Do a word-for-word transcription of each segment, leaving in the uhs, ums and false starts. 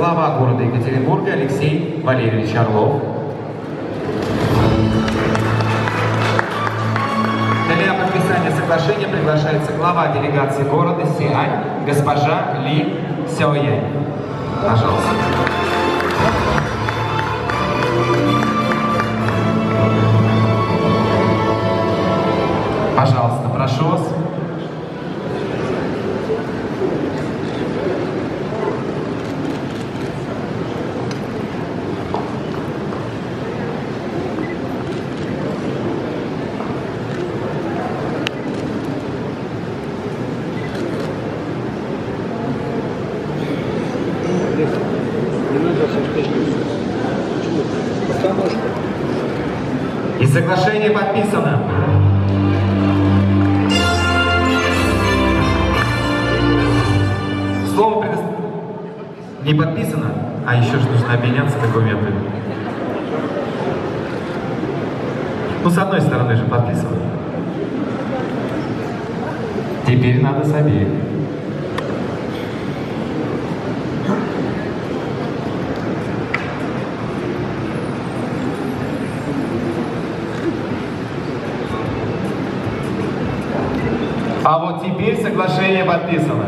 глава города Екатеринбурга Алексей Валерьевич Орлов. Для подписания соглашения приглашается глава делегации города Сиань, госпожа Ли Сяоянь. Пожалуйста. Пожалуйста, прошу вас. И соглашение подписано. Слово предо... не подписано, а еще же нужно обменяться документами. Ну, с одной стороны же подписано. Теперь надо с обеих. А вот теперь соглашение подписано.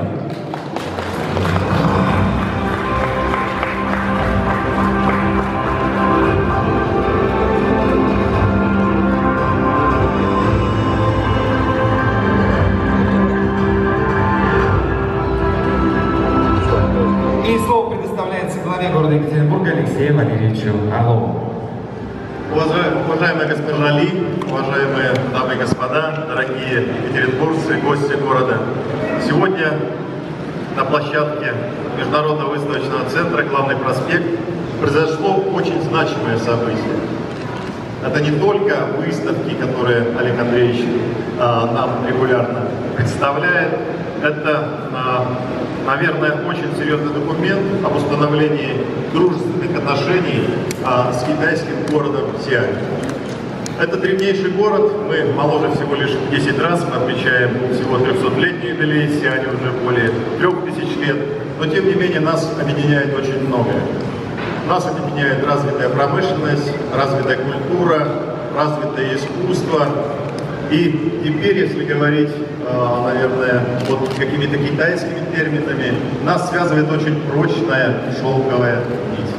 И слово предоставляется главе города Екатеринбурга Алексею Валерьевичу Орлову. Уважаемая госпожа Ли, уважаемые дамы и господа, дорогие екатеринбуржцы, гости города. Сегодня на площадке Международного выставочного центра «Главный проспект» произошло очень значимое событие. Это не только выставки, которые Олег Андреевич а, нам регулярно представляет, это, а, наверное, очень серьезный документ об установлении дружественных отношений а, с китайским городом Сиань. Это древнейший город, мы моложе всего лишь десять раз, мы отмечаем всего трехсотлетний юбилей Сиань, уже более трех тысяч лет, но тем не менее нас объединяет очень многое. Нас объединяет развитая промышленность, развитая культура, развитое искусство. И теперь, если говорить, наверное, вот какими-то китайскими терминами, нас связывает очень прочная шелковая нить.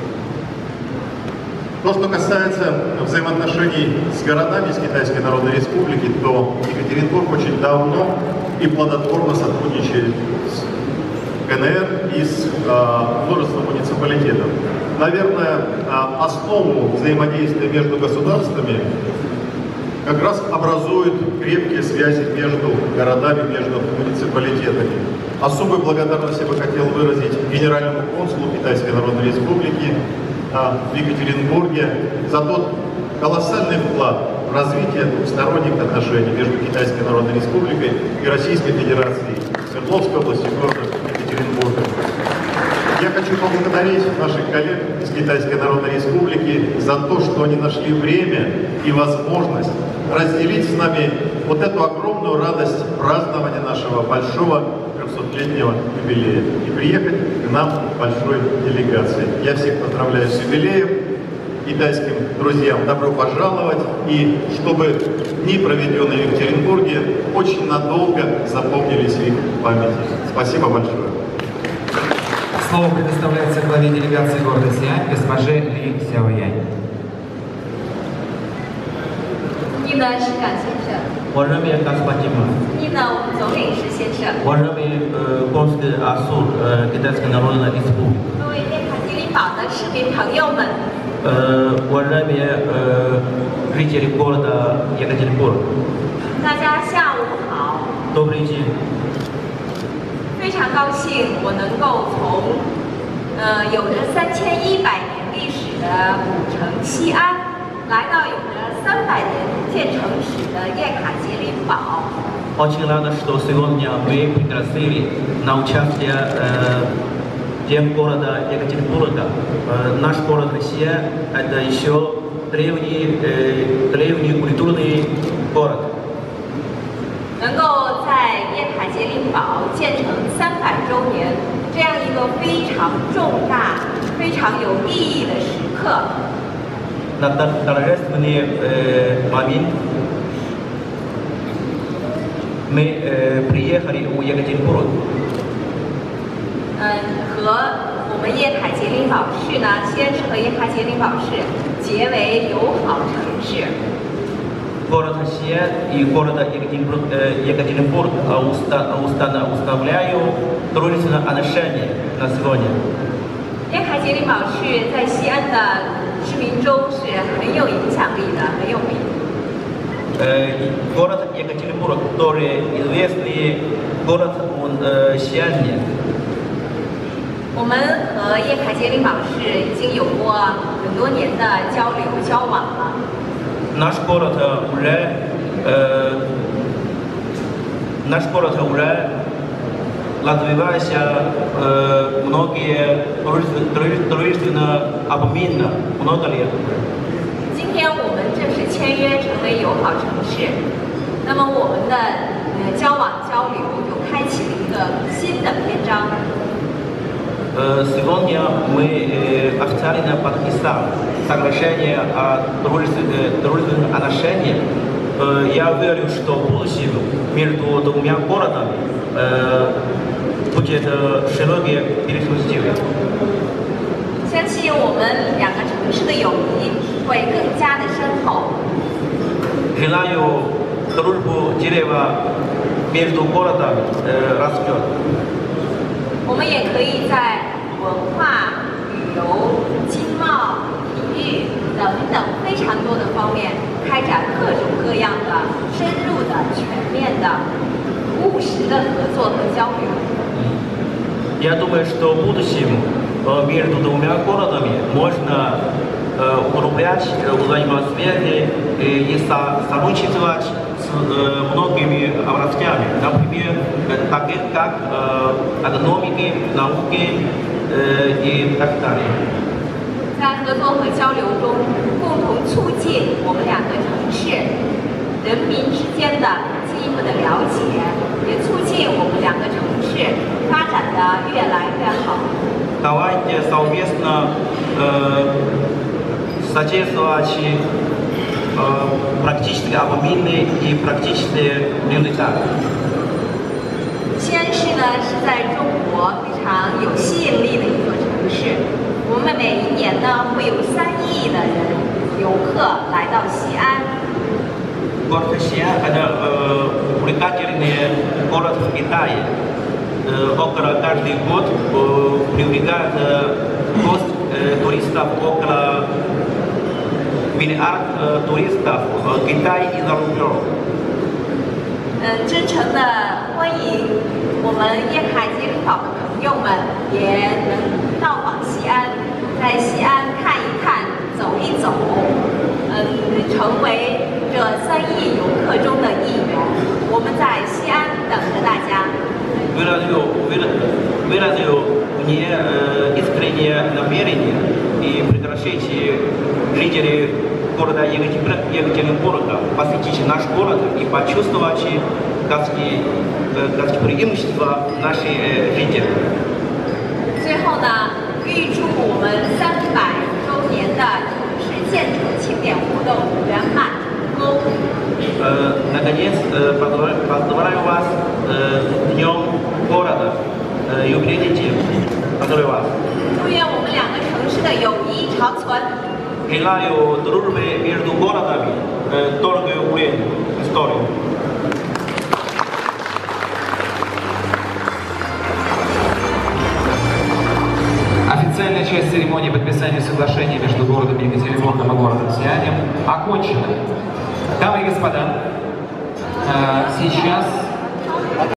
То, что касается взаимоотношений с городами из Китайской Народной Республики, то Екатеринбург очень давно и плодотворно сотрудничает с КНР и с э, множеством муниципалитетов. Наверное, э, основу взаимодействия между государствами как раз образуют крепкие связи между городами, между муниципалитетами. Особую благодарность я бы хотел выразить генеральному консулу Китайской Народной Республики в Екатеринбурге за тот колоссальный вклад в развитие двухсторонних отношений между Китайской Народной Республикой и Российской Федерацией Свердловской области, города Екатеринбурга. Я хочу поблагодарить наших коллег из Китайской Народной Республики за то, что они нашли время и возможность разделить с нами вот эту огромную радость празднования нашего большого трехсотлетнего юбилея и приехать к нам большой делегацией. Я всех поздравляю с юбилеем, китайским друзьям добро пожаловать, и чтобы дни, проведенные в Екатеринбурге, очень надолго запомнились в их памяти. Спасибо большое. Слово предоставляется главе делегации города Сиань, госпоже Ли Сяоянь. 你呢，市长先生。 我认为刚才讲嘛。 你呢，我们总领事先生。 我认为呃，公司的阿苏呃，给大家拿了一部。 各位电台吉林堡的市民朋友们。 呃，我认为呃，жители города Екатеринбург。 大家下午好。 Добрый день。 非常高兴我能够从呃有着三千一百年历史的古城西安，来到有着三百年建成史的叶卡捷琳堡。 Очень рада, что сегодня мы пригласили на участие э, День города Екатеринбурга. Э, наш город Россия – это еще древний, э, древний культурный город. 能够在叶卡捷琳堡建成三百周年， 这样一个非常重大、非常有意义的时刻。 На торжественный момент мы приехали в Екатеринбург. 嗯，和我们叶凯捷琳老师呢，先是和叶凯捷琳老师结为友好城市。 Город Россия и город Екатеринбург, Екатеринбург устанавливают дружественные отношения на сегодня. 叶凯捷琳老师在西安的市民中是很有影响力的，很有名。 Город Екатеринбург тоже известный город в Сиане. 我们和叶凯捷琳老师已经有过很多年的交流交往了。 Наш город уже наш город уже развивается многие дружественные обмены много лет. 今天我们正式签约成为友好城市，那么我们的呃交往交流又开启了一个新的篇章。 Сегодня мы официально подписали соглашение о дружественных отношениях. Я верю, что в будущем между двумя городами будет широкие перспективы. 相信我们两个城市的友谊会更加的深厚。 Желаю дружбу дерева между городами растет. 我们也可以在文化、旅游、经贸、体育等等非常多的方面开展各种各样的深入的、全面的、务实的合作和交流。 Я думаю, что в будущем между двумя городами можно укреплять взаимосвязи и сотрудничать с многими областями, например, таких как экономики, науки и так далее. 在合作和交流中，共同促进我们两个城市人民之间的进一步的了解，也促进我们两个城市发展的越来越好。 Давайте совместно содействовать практически обмены и практические результаты. 西安市呢是在中国非常有吸引力的一座城市，我们每一年呢会有三亿的人游客来到西安。 Город Россия – это увлекательный город в Китае. Около каждый год привлекает гость туристов около миллиарда туристов в Китай и за рубежом. 嗯，真诚的欢迎我们叶凯捷琳岛的朋友们也能到访西安，在西安看一看、走一走，嗯，成为这三亿游客中的一员。我们在西安等着大家。 Выразил мне искреннее намерение и приглашать жителей города Екатеринбурга посетить наш город и почувствовать гостеприимство наших жителей. 最后呢，预祝我们三百周年的城市建筑庆典活动圆满成功。 Наконец, поздравляю вас с Днем города, юбилейный день. Поздравляю вас. 祝愿我们两个城市的友谊长存。 Желаю дружбы между городами долгое время, историю. Официальная часть церемонии подписания соглашения между городом Екатеринбургом и городом Сианем окончена. Дамы и господа, сейчас